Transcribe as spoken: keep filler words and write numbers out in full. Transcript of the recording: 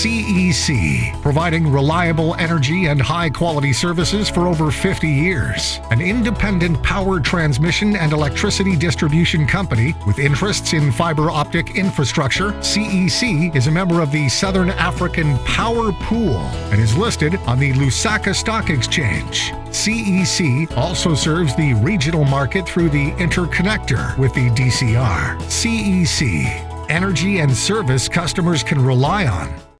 C E C, providing reliable energy and high-quality services for over fifty years. An independent power transmission and electricity distribution company with interests in fiber optic infrastructure, C E C is a member of the Southern African Power Pool and is listed on the Lusaka Stock Exchange. C E C also serves the regional market through the interconnector with the D C R. C E C, energy and service customers can rely on.